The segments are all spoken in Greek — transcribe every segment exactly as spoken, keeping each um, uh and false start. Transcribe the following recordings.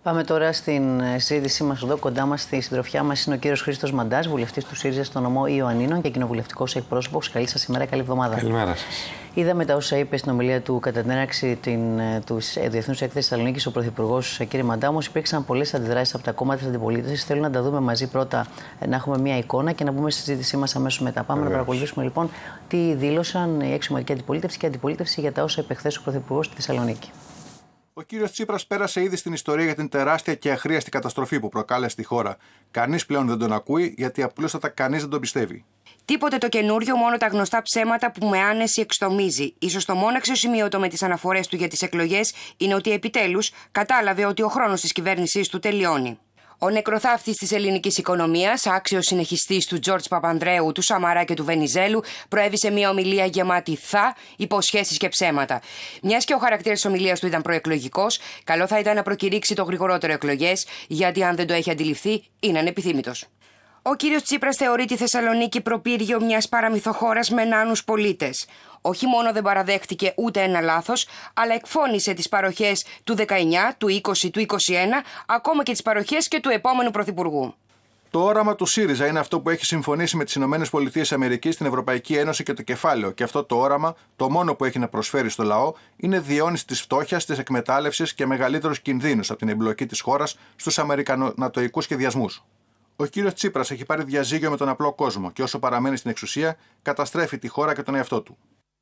Πάμε τώρα στην συζήτησή μας εδώ. Κοντά μας στη συντροφιά μας είναι ο κύριος Χρήστος Μαντάς, βουλευτής του ΣΥΡΙΖΑ στο νομό Ιωαννίνων και κοινοβουλευτικός εκπρόσωπος. Καλή σας ημέρα, καλή εβδομάδα. Καλημέρα σας. Είδαμε τα όσα είπε στην ομιλία του κατά την έναρξη του Διεθνούς Έκθεσης Θεσσαλονίκης ο Πρωθυπουργός κύριε Μαντά. Όμως υπήρξαν πολλές αντιδράσεις από τα κόμματα της αντιπολίτευσης. Θέλω να τα δούμε μαζί πρώτα, να έχουμε μια εικόνα και να μπούμε στη συζήτησή μας αμέσως μετά. Πάμε Βεβαίως. να παρακολουθήσουμε λοιπόν τι δήλωσαν η εξωματική αντιπολίτευση και η αντιπολίτευση για τα όσα είπε χθες ο Πρωθυπουργός στη Θεσσαλονίκη. Ο κύριος Τσίπρας πέρασε ήδη στην ιστορία για την τεράστια και αχρίαστη καταστροφή που προκάλεσε τη χώρα. Κανείς πλέον δεν τον ακούει, γιατί απλούστατα κανείς δεν τον πιστεύει. Τίποτε το καινούριο, μόνο τα γνωστά ψέματα που με άνεση εξτομίζει. Ίσως το μόνο αξιοσημείωτο με τις αναφορές του για τις εκλογές είναι ότι επιτέλους κατάλαβε ότι ο χρόνος της κυβέρνησής του τελειώνει. Ο νεκροθάφτης της ελληνικής οικονομίας, άξιος συνεχιστής του Τζορτζ Παπανδρέου, του Σαμαρά και του Βενιζέλου, προέβησε μια ομιλία γεμάτη θα, υποσχέσεις και ψέματα. Μιας και ο χαρακτήρας της ομιλίας του ήταν προεκλογικός, καλό θα ήταν να προκηρύξει το γρηγορότερο εκλογές, γιατί αν δεν το έχει αντιληφθεί, είναι ανεπιθύμητος. Ο κύριος Τσίπρας θεωρεί τη Θεσσαλονίκη προπύργιο μιας παραμυθοχώρας με νάνους πολίτες. Όχι μόνο δεν παραδέχτηκε ούτε ένα λάθος, αλλά εκφώνησε τις παροχές του δεκαεννιά, του είκοσι, του είκοσι ένα, ακόμα και τις παροχές και του επόμενου πρωθυπουργού. Το όραμα του ΣΥΡΙΖΑ είναι αυτό που έχει συμφωνήσει με τις ΗΠΑ, την Ευρωπαϊκή Ένωση και το κεφάλαιο. Και αυτό το όραμα, το μόνο που έχει να προσφέρει στο λαό, είναι διαιώνιση της φτώχειας, της εκμετάλλευσης και μεγαλύτερους κινδύνους από την εμπλοκή της χώρας στους αμερικανονατοικούς σχεδιασμούς. Ο κύριος Τσίπρας έχει πάρει διαζύγιο με τον απλό κόσμο και όσο παραμένει στην εξουσία, καταστρέφει τη χώρα και τον εαυτό του.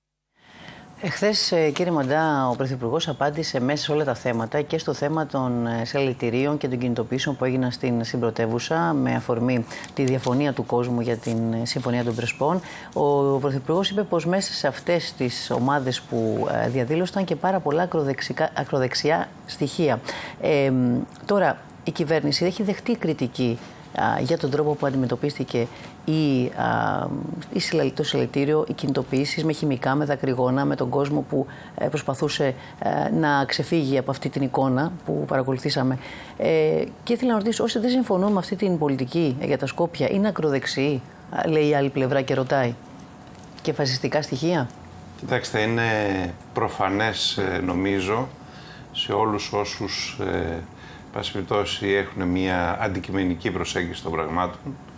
Εχθές, κύριε Μαντά, ο Πρωθυπουργός απάντησε μέσα σε όλα τα θέματα και στο θέμα των συλλαλητηρίων και των κινητοποιήσεων που έγιναν στην συμπρωτεύουσα με αφορμή τη διαφωνία του κόσμου για την Συμφωνία των Πρεσπών. Ο Πρωθυπουργός είπε πως μέσα σε αυτές τις ομάδες που διαδήλωσαν και πάρα πολλά ακροδεξιά στοιχεία. Ε, τώρα, η κυβέρνηση έχει δεχτεί κριτική για τον τρόπο που αντιμετωπίστηκε η, α, η, το συλλαλητήριο, οι κινητοποιήσεις με χημικά, με δακρυγόνα, με τον κόσμο που ε, προσπαθούσε ε, να ξεφύγει από αυτή την εικόνα που παρακολουθήσαμε. Ε, και ήθελα να ρωτήσω, όσοι δεν συμφωνούν με αυτή την πολιτική για τα Σκόπια, είναι ακροδεξιοί, λέει η άλλη πλευρά και ρωτάει, και φασιστικά στοιχεία? Κοιτάξτε, είναι προφανές νομίζω σε όλους όσους ε, πάση περιπτώσει έχουν μια αντικειμενική προσέγγιση των πραγμάτων,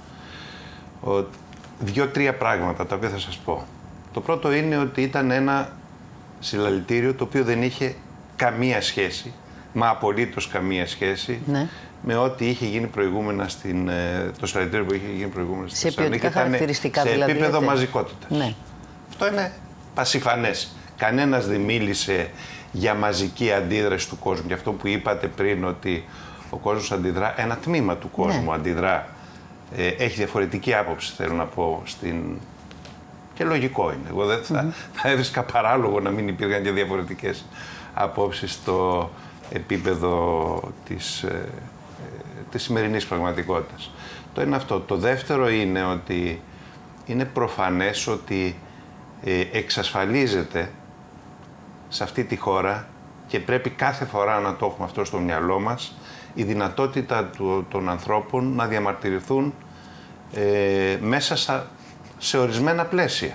δύο-τρία πράγματα τα οποία θα σας πω. Το πρώτο είναι ότι ήταν ένα συλλαλητήριο το οποίο δεν είχε καμία σχέση, μα απολύτως καμία σχέση, ναι. με ό,τι είχε γίνει προηγούμενα στην, το συλλαλητήριο που είχε γίνει προηγούμενα στην Θεσσαλονίκη. Σε χαρακτηριστικά σε δηλαδή, επίπεδο δηλαδή. μαζικότητας. Ναι. Αυτό είναι πασιφανές. Κανένας δεν μίλησε για μαζική αντίδραση του κόσμου. Και αυτό που είπατε πριν, ότι ο κόσμος αντιδρά, ένα τμήμα του κόσμου ναι. αντιδρά, ε, έχει διαφορετική άποψη, θέλω να πω, στην... και λογικό είναι. Εγώ δεν θα, mm-hmm. θα έβρισκα παράλογο να μην υπήρχαν και διαφορετικές απόψεις στο επίπεδο της, ε, της σημερινής πραγματικότητας. Το είναι αυτό. Το δεύτερο είναι ότι είναι προφανές ότι ε, εξασφαλίζεται σε αυτή τη χώρα, και πρέπει κάθε φορά να το έχουμε αυτό στο μυαλό μας, η δυνατότητα του, των ανθρώπων να διαμαρτυρηθούν ε, μέσα σε, σε ορισμένα πλαίσια.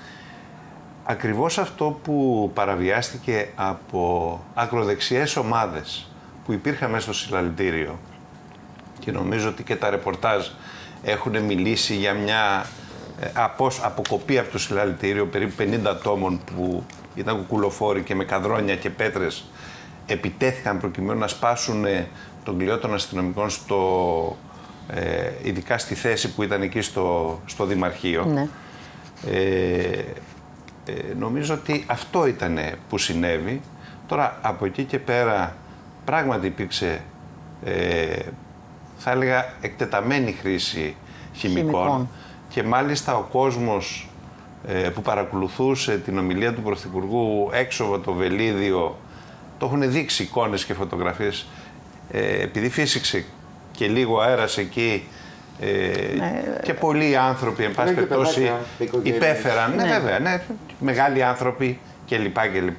Ακριβώς αυτό που παραβιάστηκε από ακροδεξιές ομάδες που υπήρχαν μέσα στο συλλαλητήριο, και νομίζω ότι και τα ρεπορτάζ έχουν μιλήσει για μια ε, απος, αποκοπή από το συλλαλητήριο περίπου πενήντα ατόμων που ήταν κουκουλοφόροι και με καδρόνια και πέτρες επιτέθηκαν προκειμένου να σπάσουν τον κλειό των αστυνομικών, στο, ε, ειδικά στη θέση που ήταν εκεί στο, στο Δημαρχείο. Ναι. Ε, ε, νομίζω ότι αυτό ήταν που συνέβη. Τώρα από εκεί και πέρα πράγματι υπήρξε, ε, θα έλεγα, εκτεταμένη χρήση χημικών, χημικών. Και μάλιστα ο κόσμος που παρακολουθούσε την ομιλία του Πρωθυπουργού έξω από το Βελίδιο, το έχουν δείξει εικόνες και φωτογραφίες, ε, επειδή φύσηξε και λίγο αέρας εκεί ε, ναι, και πολλοί άνθρωποι, εν πάση περιπτώσει, υπέφεραν, ναι, ναι βέβαια, ναι, μεγάλοι άνθρωποι κλπ. κλπ.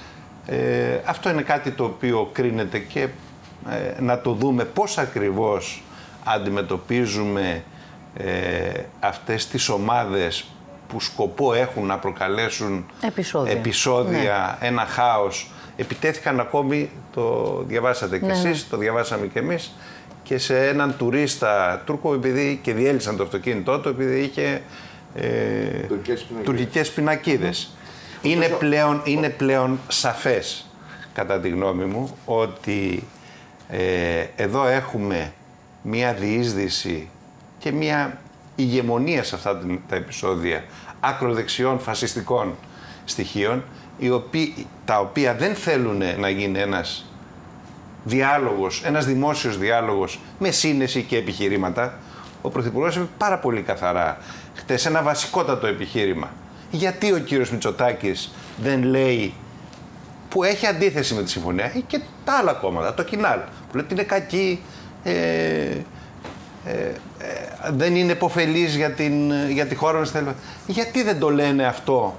Ε, αυτό είναι κάτι το οποίο κρίνεται και ε, να το δούμε πώς ακριβώς αντιμετωπίζουμε ε, αυτές τις ομάδες που σκοπό έχουν να προκαλέσουν επεισόδια, επεισόδια ναι. ένα χάος επιτέθηκαν ακόμη, το διαβάσατε κι ναι, εσείς, ναι. το διαβάσαμε κι εμείς, και σε έναν τουρίστα Τούρκο, επειδή και διέλυσαν το αυτοκίνητό του, επειδή είχε ε, τουρκικές πινακίδες. Mm. Είναι, πλέον, είναι πλέον σαφές, κατά τη γνώμη μου, ότι ε, εδώ έχουμε μία διείσδυση και μία ηγεμονία σε αυτά τα επεισόδια ακροδεξιών φασιστικών στοιχείων, οι οποίοι, τα οποία δεν θέλουν να γίνει ένας διάλογος, ένας δημόσιος διάλογος με σύνεση και επιχειρήματα. Ο Πρωθυπουργός είπε πάρα πολύ καθαρά χτες ένα βασικότατο επιχείρημα. Γιατί ο κύριος Μητσοτάκης δεν λέει, που έχει αντίθεση με τη συμφωνία, ή και τα άλλα κόμματα, το Κινάλ, που λέει ότι είναι κακή, ε, ε, ε, δεν είναι υποφελής για, για τη χώρα μας. Γιατί δεν το λένε αυτό?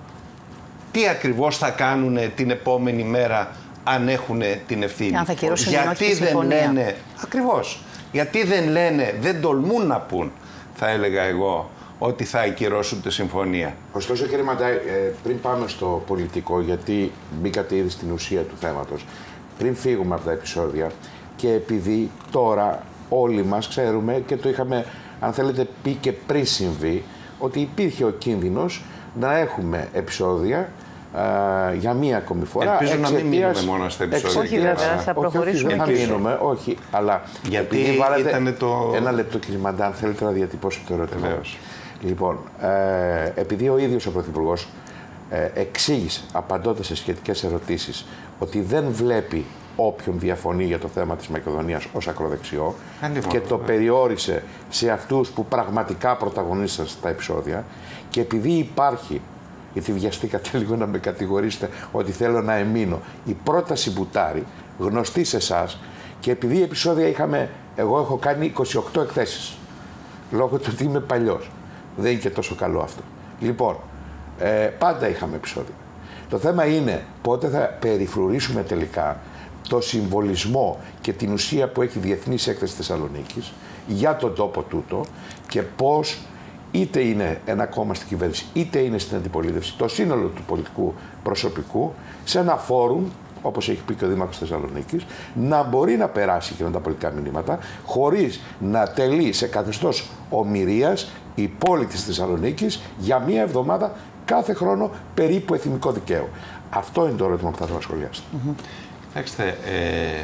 Τι ακριβώς θα κάνουν την επόμενη μέρα αν έχουν την ευθύνη? Αν θα κυρώσουν γιατί δεν λένε, ακριβώς, γιατί δεν λένε, δεν τολμούν να πούν, θα έλεγα εγώ, ότι θα ακυρώσουν τη συμφωνία. Ωστόσο, κύριε Μαντάη, ε, πριν πάμε στο πολιτικό, γιατί μπήκατε ήδη στην ουσία του θέματος, πριν φύγουμε από τα επεισόδια, και επειδή τώρα όλοι μας ξέρουμε και το είχαμε, αν θέλετε, πει και πριν συμβεί, ότι υπήρχε ο κίνδυνος να έχουμε επεισόδια α, για μία ακόμη φορά. Ελπίζω να μην μείνουμε μόνο στα επεισόδια. Όχι, βέβαια, θα προχωρήσουμε. Όχι, όχι, δεν θα μείνουμε, όχι, αλλά γιατί ήταν το... Ένα λεπτό, κύριε Μαντά, αν θέλετε να διατυπώσετε το ερώτημα. Λοιπόν, ε, επειδή ο ίδιος ο Πρωθυπουργός ε, εξήγησε, απαντώντας σε σχετικές ερωτήσεις, ότι δεν βλέπει όποιον διαφωνεί για το θέμα της Μακεδονίας ως ακροδεξιό Ανήμα, και το περιόρισε σε αυτούς που πραγματικά πρωταγωνίστησαν στα επεισόδια, και επειδή υπάρχει, γιατί βιαστήκατε λίγο να με κατηγορήσετε ότι θέλω να εμείνω, η πρόταση Μπουτάρη, γνωστή σε εσάς, και επειδή επεισόδια είχαμε, εγώ έχω κάνει είκοσι οκτώ εκθέσεις, λόγω του ότι είμαι παλιός. Δεν είναι και τόσο καλό αυτό. Λοιπόν, ε, πάντα είχαμε επεισόδια. Το θέμα είναι πότε θα περιφρουρήσουμε τελικά το συμβολισμό και την ουσία που έχει η Διεθνής Έκθεση Θεσσαλονίκης για τον τόπο τούτο, και πώς είτε είναι ένα κόμμα στην κυβέρνηση είτε είναι στην αντιπολίτευση, το σύνολο του πολιτικού προσωπικού σε ένα φόρουμ, όπως έχει πει και ο Δήμαρχος Θεσσαλονίκης, να μπορεί να περάσει και με τα πολιτικά μηνύματα χωρίς να τελεί σε καθεστώς ομηρίας η πόλη της Θεσσαλονίκης για μία εβδομάδα κάθε χρόνο περίπου εθνικό δικαίου. Αυτό είναι το ερώτημα που θα ήθελα να σχολιάσετε. Mm-hmm. Κοιτάξτε, ε,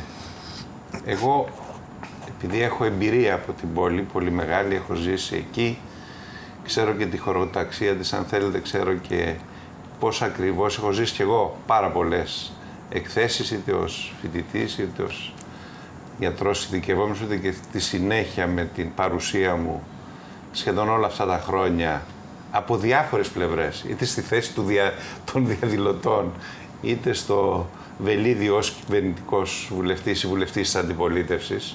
εγώ επειδή έχω εμπειρία από την πόλη, πολύ μεγάλη, έχω ζήσει εκεί, ξέρω και τη χωροταξία της, αν θέλετε, ξέρω και πώς ακριβώς έχω ζήσει κι εγώ πάρα πολλές εκθέσεις, είτε ως φοιτητής, είτε ως γιατρός ειδικευόμενος, είτε και τη συνέχεια με την παρουσία μου σχεδόν όλα αυτά τα χρόνια από διάφορες πλευρές, είτε στη θέση του δια, των διαδηλωτών, είτε στο βελίδιο ως κυβερνητικός βουλευτής ή βουλευτής της αντιπολίτευσης.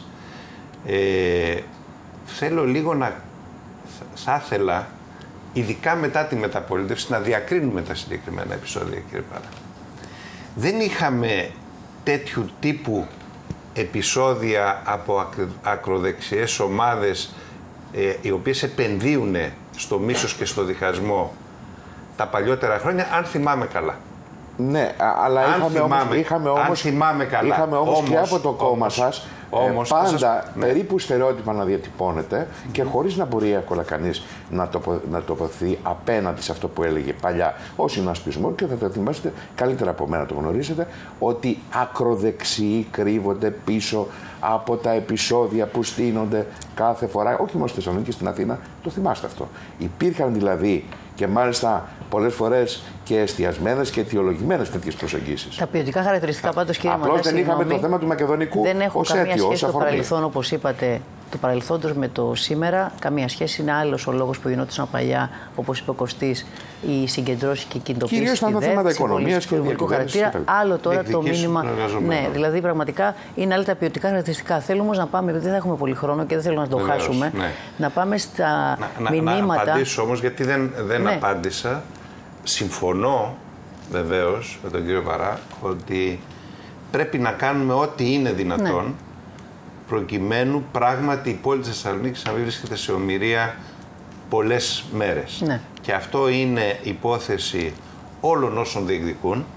Ε, θέλω λίγο να, θα ήθελα, ειδικά μετά τη μεταπολίτευση, να διακρίνουμε τα συγκεκριμένα επεισόδια, κύριε Παρά. Δεν είχαμε τέτοιου τύπου επεισόδια από ακροδεξιές ομάδες ε, οι οποίες επενδύουν στο μίσος και στο διχασμό τα παλιότερα χρόνια, αν θυμάμαι καλά. Ναι, αλλά αν είχαμε, θυμάμαι, όμως, είχαμε όμως, αν θυμάμαι καλά. Είχαμε όμως, όμως και από το κόμμα όμως, σας όμως, ε, πάντα σας, ναι. περίπου στερεότυπα να διατυπώνεται mm-hmm. και χωρίς να μπορεί εύκολα κανείς να, τοπο, να τοποθετηθεί απέναντι σε αυτό που έλεγε παλιά ο συνασπισμός, και θα το θυμάστε καλύτερα από μένα, το γνωρίζετε, ότι ακροδεξιοί κρύβονται πίσω από τα επεισόδια που στείνονται κάθε φορά, όχι μόνο στη Θεσσαλονίκη, στην Αθήνα, το θυμάστε αυτό. Υπήρχαν δηλαδή και μάλιστα πολλές φορές και εστιασμένες και αιτιολογημένες τέτοιες προσεγγίσεις. Τα ποιοτικά χαρακτηριστικά πάντως, κύριε Μαντά, απλώς δεν είχαμε το θέμα του μακεδονικού δεν έχουν ως καμία αίτιο, σχέση ως το παρελθόν, όπως είπατε, του παρελθόντος με το σήμερα. Καμία σχέση. Είναι άλλος ο λόγος που γινόταν παλιά, όπως είπε ο Κωστής, οι συγκεντρώσεις και οι κινητοποίησεις. Κυρίως ήταν τα θέματα οικονομίας και πολιτικού χαρακτήρα. Άλλο τώρα το μήνυμα. Ναι, δηλαδή πραγματικά είναι άλλα τα ποιοτικά χαρακτηριστικά. Θέλω όμως να πάμε, γιατί δεν θα έχουμε πολύ χρόνο και δεν θέλω να το Βεβαίως, χάσουμε, ναι. να πάμε στα να, μηνύματα. Να, να απαντήσω όμως, γιατί δεν, δεν ναι. απάντησα. Συμφωνώ βεβαίως με τον κύριο Παρά ότι πρέπει να κάνουμε ό,τι είναι δυνατόν ναι. προκειμένου πράγματι η πόλη της Θεσσαλονίκης να μην βρίσκεται σε ομηρία πολλές μέρες. Ναι. Και αυτό είναι υπόθεση όλων όσων διεκδικούν,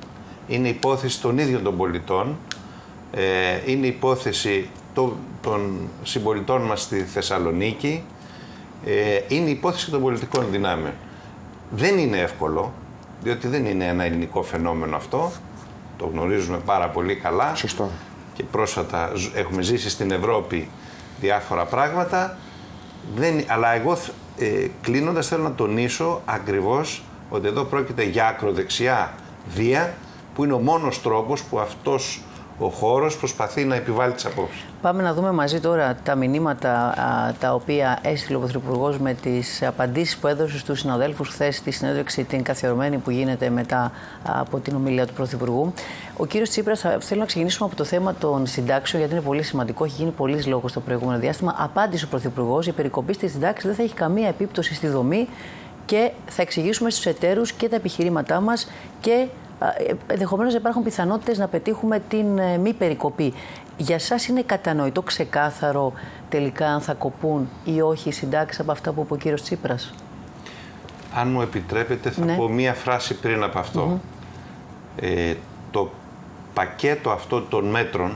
είναι υπόθεση των ίδιων των πολιτών, ε, είναι υπόθεση των, των συμπολιτών μας στη Θεσσαλονίκη, ε, είναι υπόθεση των πολιτικών δυνάμεων. Δεν είναι εύκολο, διότι δεν είναι ένα ελληνικό φαινόμενο αυτό, το γνωρίζουμε πάρα πολύ καλά. Σωστό. Και πρόσφατα έχουμε ζήσει στην Ευρώπη διάφορα πράγματα, δεν, αλλά εγώ ε, κλείνοντας θέλω να τονίσω ακριβώς ότι εδώ πρόκειται για ακροδεξιά βία, που είναι ο μόνος τρόπος που αυτός ο χώρος προσπαθεί να επιβάλλει τις απόψεις. Πάμε να δούμε μαζί τώρα τα μηνύματα α, τα οποία έστειλε ο Πρωθυπουργός με τις απαντήσεις που έδωσε στους συναδέλφους χθες στη συνέντευξη την καθιερωμένη που γίνεται μετά α, από την ομιλία του Πρωθυπουργού. Ο κύριος Τσίπρας, θα, θέλω να ξεκινήσουμε από το θέμα των συντάξεων, γιατί είναι πολύ σημαντικό, έχει γίνει πολλής λόγος το προηγούμενο διάστημα. Απάντησε ο Πρωθυπουργός, η περικοπή στις συντάξεις δεν θα έχει καμία επίπτωση στη δομή και θα εξηγήσουμε στους εταίρους και τα επιχειρήματά μας και ενδεχομένως υπάρχουν πιθανότητες να πετύχουμε την ε, μη περικοπή. Για σας είναι κατανοητό, ξεκάθαρο τελικά αν θα κοπούν ή όχι οι συντάξεις από αυτά που είπε ο κύριος Τσίπρας? Αν μου επιτρέπετε θα ναι. πω μία φράση πριν από αυτό. Mm-hmm. ε, το πακέτο αυτό των μέτρων,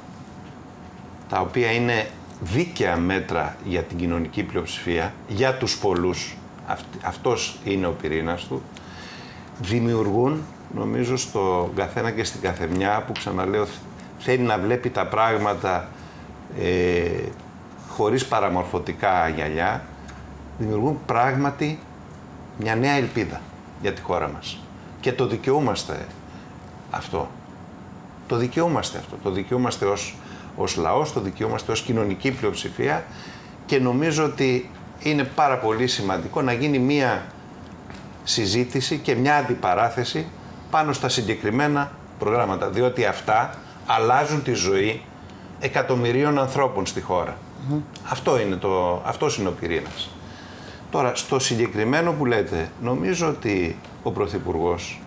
τα οποία είναι δίκαια μέτρα για την κοινωνική πλειοψηφία, για τους πολλούς, αυ, αυτός είναι ο πυρήνας του, δημιουργούν, νομίζω, στον καθένα και στην καθεμιά, που ξαναλέω θέλει να βλέπει τα πράγματα ε, χωρίς παραμορφωτικά γυαλιά, δημιουργούν πράγματι μια νέα ελπίδα για τη χώρα μας. Και το δικαιούμαστε αυτό. Το δικαιούμαστε αυτό. Το δικαιούμαστε ως, ως λαός, το δικαιούμαστε ως κοινωνική πλειοψηφία και νομίζω ότι είναι πάρα πολύ σημαντικό να γίνει μια συζήτηση και μια αντιπαράθεση πάνω στα συγκεκριμένα προγράμματα, διότι αυτά αλλάζουν τη ζωή εκατομμυρίων ανθρώπων στη χώρα. Mm-hmm. Αυτό είναι το, αυτός είναι ο πυρήνας. Τώρα, στο συγκεκριμένο που λέτε, νομίζω ότι ο Πρωθυπουργός,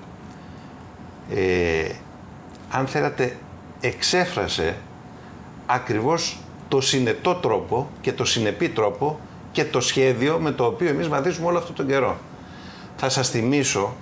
ε, αν θέλατε, εξέφρασε ακριβώς το συνετό τρόπο και το συνεπή τρόπο και το σχέδιο με το οποίο εμείς βαδίζουμε όλο αυτόν τον καιρό. Θα σας θυμίσω,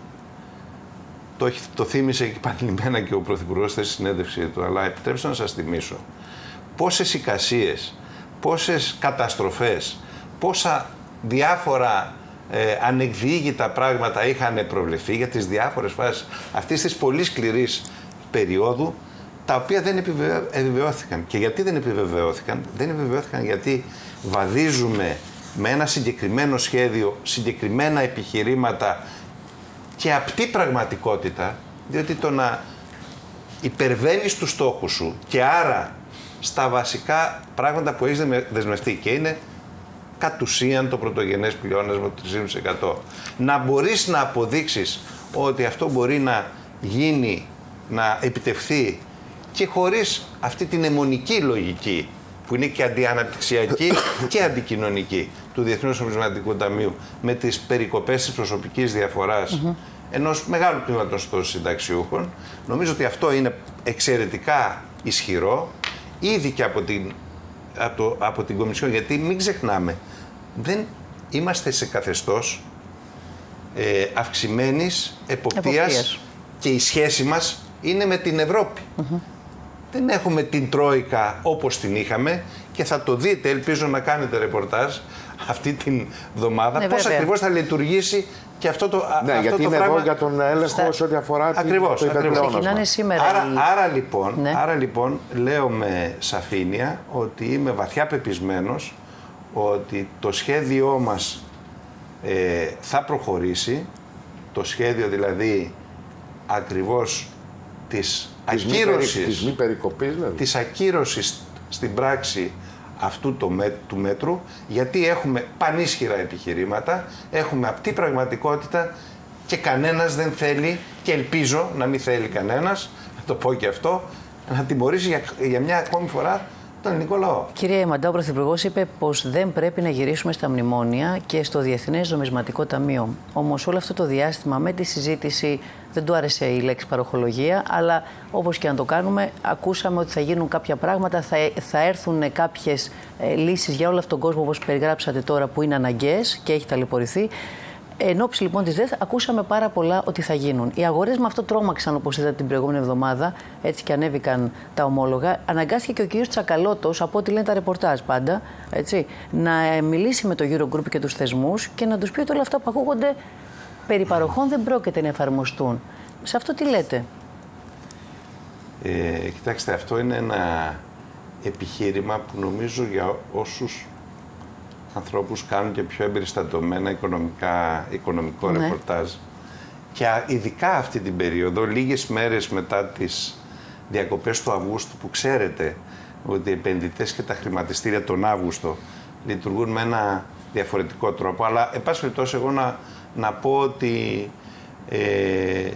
το, το θύμισε και επανειλημμένα και ο Πρωθυπουργός στη συνέντευξή του, αλλά επιτρέψτε να σας θυμίσω πόσες εικασίες, πόσες καταστροφές, πόσα διάφορα ε, ανεκδιήγητα πράγματα είχαν προβλεφθεί για τις διάφορες φάσεις αυτής της πολύ σκληρής περίοδου, τα οποία δεν επιβεβαιώθηκαν. Και γιατί δεν επιβεβαιώθηκαν? Δεν επιβεβαιώθηκαν γιατί βαδίζουμε με ένα συγκεκριμένο σχέδιο, συγκεκριμένα επιχειρήματα και απτή πραγματικότητα, διότι το να υπερβαίνεις τους στόχους σου και άρα στα βασικά πράγματα που έχεις δεσμευτεί, και είναι κατ' ουσίαν το πρωτογενές πλεόνασμα του τρία τοις εκατό, να μπορείς να αποδείξεις ότι αυτό μπορεί να γίνει, να επιτευχθεί και χωρίς αυτή την αιμονική λογική που είναι και αντιαναπτυξιακή και αντικοινωνική του Διεθνούς Νομισματικού Ταμείου, με τις περικοπές της προσωπικής διαφοράς mm-hmm. ενός μεγάλου τμήματος των συνταξιούχων. Νομίζω ότι αυτό είναι εξαιρετικά ισχυρό, ήδη και από την, από το, από την Κομισιόν, γιατί μην ξεχνάμε, δεν είμαστε σε καθεστώς ε, αυξημένης εποπτείας, εποπτείας και η σχέση μας είναι με την Ευρώπη. Mm-hmm. Δεν έχουμε την Τρόικα όπως την είχαμε και θα το δείτε, ελπίζω να κάνετε ρεπορτάζ αυτή την εβδομάδα, ναι, πώς ακριβώς θα λειτουργήσει και αυτό το, ναι, αυτό γιατί το είναι πράγμα. Εδώ για τον έλεγχο σε ό,τι αφορά ακριβώς, το υπερπλεόνασμα. Σήμερα άρα, η... άρα, λοιπόν, ναι. άρα λοιπόν λέω με σαφήνεια ότι είμαι βαθιά πεπισμένος ότι το σχέδιό μας ε, θα προχωρήσει, το σχέδιο δηλαδή ακριβώς της ακύρωσης, της μη περικοπής, δηλαδή. της ακύρωσης στην πράξη αυτού το με, του μέτρου, γιατί έχουμε πανίσχυρα επιχειρήματα, έχουμε απτή πραγματικότητα και κανένας δεν θέλει, και ελπίζω να μην θέλει κανένας, να το πω και αυτό, να τιμωρήσει για, για μια ακόμη φορά τον ελληνικό λαό. Κύριε Μαντά, ο Πρωθυπουργός είπε πως δεν πρέπει να γυρίσουμε στα μνημόνια και στο Διεθνές Νομισματικό Ταμείο. Όμως όλο αυτό το διάστημα με τη συζήτηση, δεν του άρεσε η λέξη παροχολογία, αλλά όπως και να το κάνουμε, ακούσαμε ότι θα γίνουν κάποια πράγματα, θα, θα έρθουν κάποιες ε, λύσεις για όλο αυτόν τον κόσμο, όπως περιγράψατε τώρα, που είναι αναγκαίες και έχει ταλαιπωρηθεί. Εν ώψη λοιπόν της ΔΕΘ, ακούσαμε πάρα πολλά ότι θα γίνουν. Οι αγορές με αυτό τρόμαξαν, όπως είδατε την προηγούμενη εβδομάδα, έτσι και ανέβηκαν τα ομόλογα. Αναγκάστηκε και ο κύριος Τσακαλώτος, από ό,τι λένε τα ρεπορτάζ πάντα, έτσι, να μιλήσει με το Eurogroup και τους θεσμούς και να τους πει ότι όλα αυτά που ακούγονται περί παροχών δεν πρόκειται να εφαρμοστούν. Σε αυτό τι λέτε? Ε, κοιτάξτε, αυτό είναι ένα επιχείρημα που νομίζω για όσους ανθρώπους κάνουν και πιο εμπεριστατωμένα οικονομικά, οικονομικό ναι. ρεπορτάζ και ειδικά αυτή την περίοδο, λίγες μέρες μετά τις διακοπές του Αυγούστου, που ξέρετε ότι οι επενδυτές και τα χρηματιστήρια τον Αύγουστο λειτουργούν με ένα διαφορετικό τρόπο, αλλά εν πάση περιπτώσει εγώ να, να πω ότι ε, ε,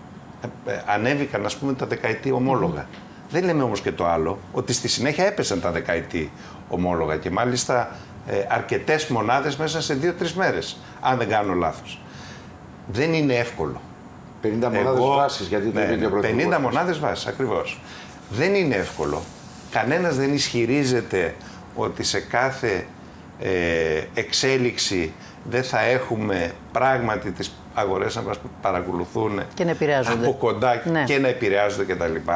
ανέβηκαν, ας πούμε, τα δεκαετή ομόλογα. Mm. Δεν λέμε όμως και το άλλο, ότι στη συνέχεια έπεσαν τα δεκαετή ομόλογα και μάλιστα ε, αρκετές μονάδες μέσα σε δύο-τρεις μέρες, αν δεν κάνω λάθος. Δεν είναι εύκολο. πενήντα μονάδες εγώ, βάσης, γιατί το ναι, πενήντα μονάδες βάσης, ακριβώς. Δεν είναι εύκολο. Κανένας δεν ισχυρίζεται ότι σε κάθε ε, εξέλιξη δεν θα έχουμε πράγματι τις αγορές να μας παρακολουθούν και να επηρεάζονται από κοντά ναι. και να επηρεάζονται κτλ.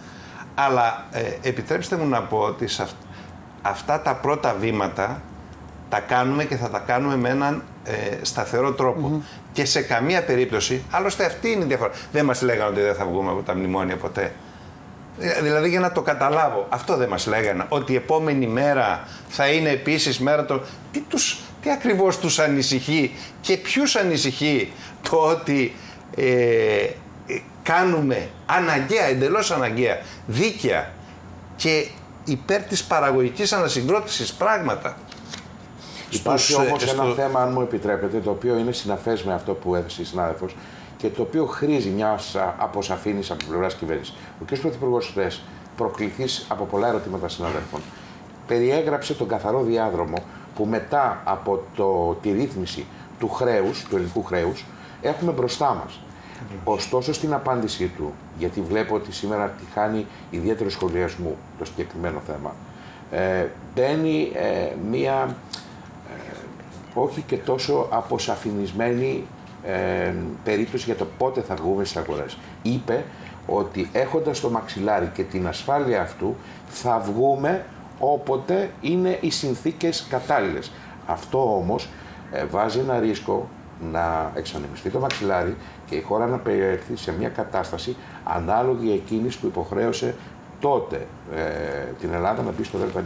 Αλλά ε, επιτρέψτε μου να πω ότι σε αυ- αυτά τα πρώτα βήματα τα κάνουμε και θα τα κάνουμε με έναν ε, σταθερό τρόπο. Mm-hmm. Και σε καμία περίπτωση, άλλωστε αυτή είναι η διαφορά. Δεν μας λέγανε ότι δεν θα βγούμε από τα μνημόνια ποτέ. Δηλαδή, για να το καταλάβω, αυτό δεν μας λέγανε. Ότι η επόμενη μέρα θα είναι επίσης μέρα το... Τι, τους, τι ακριβώς τους ανησυχεί και ποιους ανησυχεί το ότι ε, κάνουμε αναγκαία, εντελώς αναγκαία, δίκαια και υπέρ της παραγωγικής ανασυγκρότησης πράγματα. Υπάρχει στους, όμως στο... ένα θέμα, αν μου επιτρέπετε, το οποίο είναι συναφές με αυτό που έθεσε η συνάδελφος και το οποίο χρήζει μιας αποσαφήνισης από την πλευρά της κυβέρνησης. Ο κ. Πρωθυπουργός χθες, προκληθής από πολλά ερωτήματα συναδέλφων, περιέγραψε τον καθαρό διάδρομο που μετά από το, τη ρύθμιση του χρέους, του ελληνικού χρέους, έχουμε μπροστά μας. Mm. Ωστόσο, στην απάντησή του, γιατί βλέπω ότι σήμερα τη χάνει ιδιαίτερο σχολιασμού το συγκεκριμένο θέμα, ε, μπαίνει ε, μία ε, όχι και τόσο αποσαφηνισμένη ε, περίπτωση για το πότε θα βγούμε στις αγορές. Είπε ότι έχοντας το μαξιλάρι και την ασφάλεια αυτού θα βγούμε όποτε είναι οι συνθήκες κατάλληλες. Αυτό όμως ε, βάζει ένα ρίσκο να εξανεμιστεί το μαξιλάρι και η χώρα να περιέλθει σε μια κατάσταση ανάλογη εκείνης που υποχρέωσε τότε ε, την Ελλάδα να μπει στο ΔΝΤ.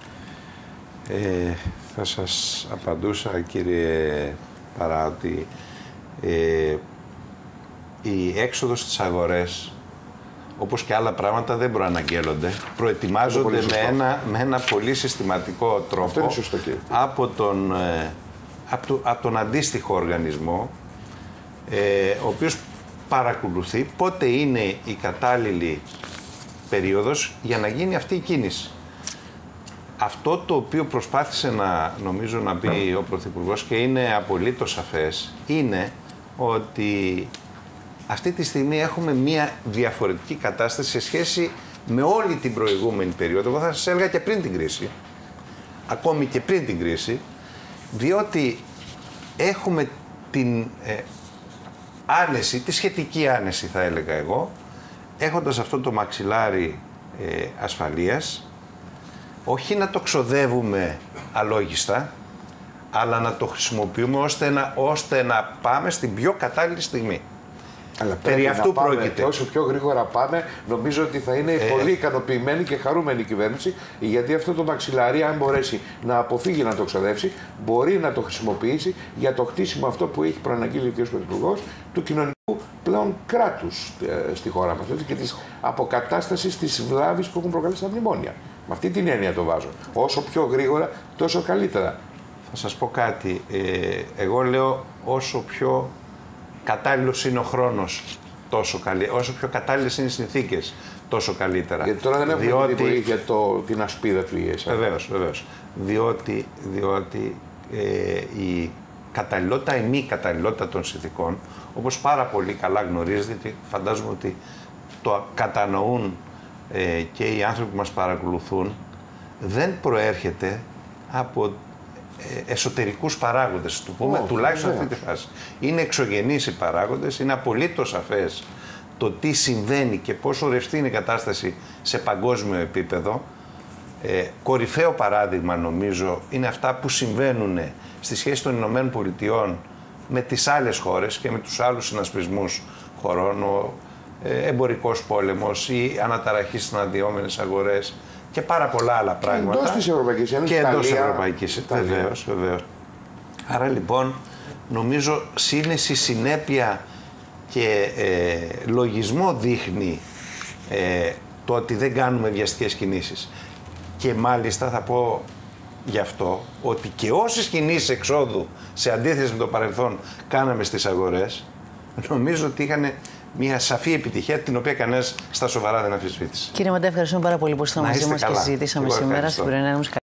Ε, θα σας απαντούσα, κύριε Παρά, ότι ε, η έξοδος στις αγορές, όπως και άλλα πράγματα, δεν προαναγγέλλονται. Προετοιμάζονται με ένα, με ένα πολύ συστηματικό τρόπο. Αυτό είναι σωστό, κύριε. Από τον, ε, από, το, από τον αντίστοιχο οργανισμό, ε, ο οποίος παρακολουθεί πότε είναι η κατάλληλη περίοδος για να γίνει αυτή η κίνηση. Αυτό το οποίο προσπάθησε να, νομίζω, να πει ο Πρωθυπουργός και είναι απολύτως σαφές, είναι ότι αυτή τη στιγμή έχουμε μία διαφορετική κατάσταση σε σχέση με όλη την προηγούμενη περίοδο. Εγώ θα σας έλεγα και πριν την κρίση, ακόμη και πριν την κρίση, διότι έχουμε την ε, άνεση, τη σχετική άνεση θα έλεγα εγώ, έχοντας αυτό το μαξιλάρι ε, ασφαλείας, όχι να το ξοδεύουμε αλόγιστα, αλλά να το χρησιμοποιούμε ώστε να, ώστε να πάμε στην πιο κατάλληλη στιγμή. Αλλά περί αυτού πάμε, πρόκειται. Όσο πιο γρήγορα πάμε, νομίζω ότι θα είναι ε... πολύ ικανοποιημένη και χαρούμενη η κυβέρνηση, γιατί αυτό το μαξιλάρι, αν μπορέσει να αποφύγει να το ξοδέψει, μπορεί να το χρησιμοποιήσει για το χτίσιμο αυτό που έχει προαναγγείλει ο κ. Πρωθυπουργός, του κοινωνικού πλέον κράτους ε, στη χώρα μας, έτσι, και της αποκατάστασης της βλάβης που έχουν προκαλέσει τα μνημόνια. Με αυτή την έννοια το βάζω. Όσο πιο γρήγορα, τόσο καλύτερα. Θα σας πω κάτι. Ε, εγώ λέω όσο πιο κατάλληλος είναι ο χρόνος, τόσο καλή, όσο πιο κατάλληλες είναι οι συνθήκες, τόσο καλύτερα. Γιατί τώρα δεν έχουμε διότι... για το, την ασπίδα του ι ες. Βεβαίως, βεβαίως. Διότι, διότι ε, η καταλληλότητα, η μη καταλληλότητα των συνθήκων, όπως πάρα πολύ καλά γνωρίζετε και φαντάζομαι ότι το κατανοούν ε, και οι άνθρωποι που μας παρακολουθούν, δεν προέρχεται από εσωτερικούς παράγοντες, του πούμε, oh, τουλάχιστον yeah. αυτή τη φάση. Είναι εξωγενείς οι παράγοντες, είναι απολύτως σαφές το τι συμβαίνει και πόσο ρευστή είναι η κατάσταση σε παγκόσμιο επίπεδο. Ε, κορυφαίο παράδειγμα νομίζω είναι αυτά που συμβαίνουν στη σχέση των Ηνωμένων Πολιτειών με τις άλλες χώρες και με τους άλλους συνασπισμούς χωρών, ο ε, εμπορικός πόλεμος, η αναταραχή στις αναδυόμενες αγορές και πάρα πολλά άλλα πράγματα. Εντός της Ευρωπαϊκής Ένωσης. Και εντός της Ευρωπαϊκής, βεβαίως, βεβαίως. Άρα λοιπόν νομίζω σύνεση, συνέπεια και ε, λογισμό δείχνει ε, το ότι δεν κάνουμε βιαστικές κινήσεις. Και μάλιστα θα πω γι' αυτό ότι και όσες κινήσεις εξόδου σε αντίθεση με το παρελθόν κάναμε στις αγορές, νομίζω ότι είχαν μια σαφή επιτυχία την οποία κανένας στα σοβαρά δεν αμφισβήτησε. Κύριε Μαντά, ευχαριστούμε πάρα πολύ που ήσασταν μαζί μας και συζητήσαμε σήμερα στην πρωινή.